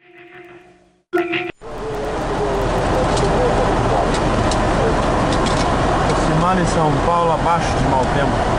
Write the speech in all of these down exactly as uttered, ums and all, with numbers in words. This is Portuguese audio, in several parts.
Semana em São Paulo abaixo de mau tempo.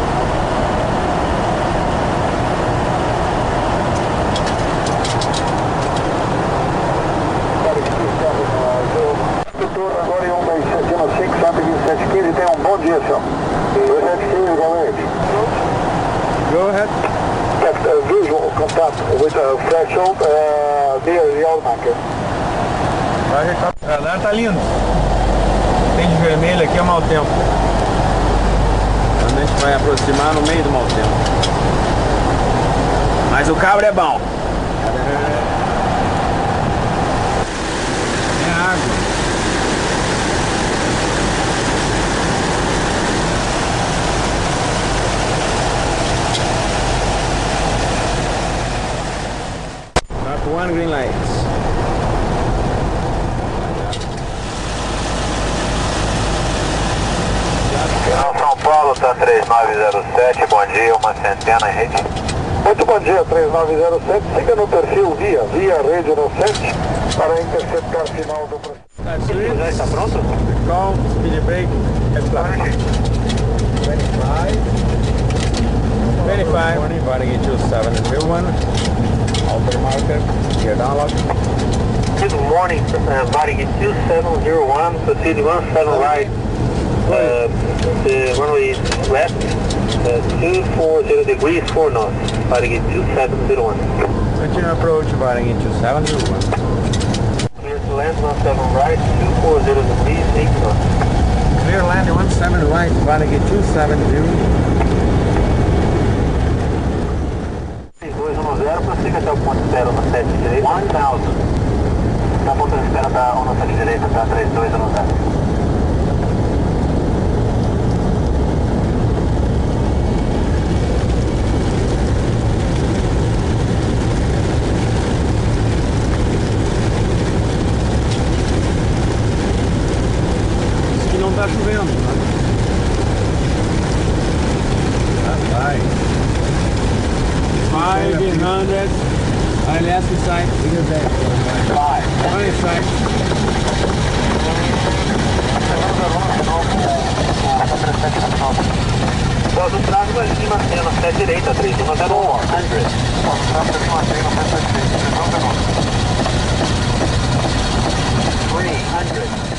Agora em um dois sete um cinco, cento e vinte e sete quinze, tem um bom dia, senhor. dois sete quinze, go ahead. Go ahead. That uh, visual contact with a threshold uh, near the Almaker. Vai recap... O radar tá lindo. Tem de vermelho aqui é mau tempo. Então a gente vai aproximar no meio do mau tempo. Mas o cabra é bom. É água. One green light. Final São Paulo, tá três nove zero sete, bom dia, uma centena em rede. Muito bom dia, três nove zero sete, siga no perfil via, via rede no sete para interceptar final do processo. Já está pronto? Call, speed break, twenty-five. twenty-five, inviting you to seven zero one. Outer marker, gear downlock. Good morning, uh, Varig two seven zero one, proceed one seven right, uh, the runway is left, uh, two forty degrees, four knots, Varig two seven zero one. Continue approach, Varig two seven zero one. Clear to land one seven right, two forty degrees, eight knots. Clear land one seven right, Varig two seven zero. Prossiga até o ponto de espera no sete direita. one thousand. Está a ponto de espera da onda sete direita, tá? três dois zero zero. Diz que não está chovendo, né? Ah, vai. five hundred, I left the side, bigger back, five, twenty side. Só do tráfego ali de Marcelo, sete direita, três um zero um. Só do tráfego ali de Marcelo, sete direita, três um zero um. three hundred.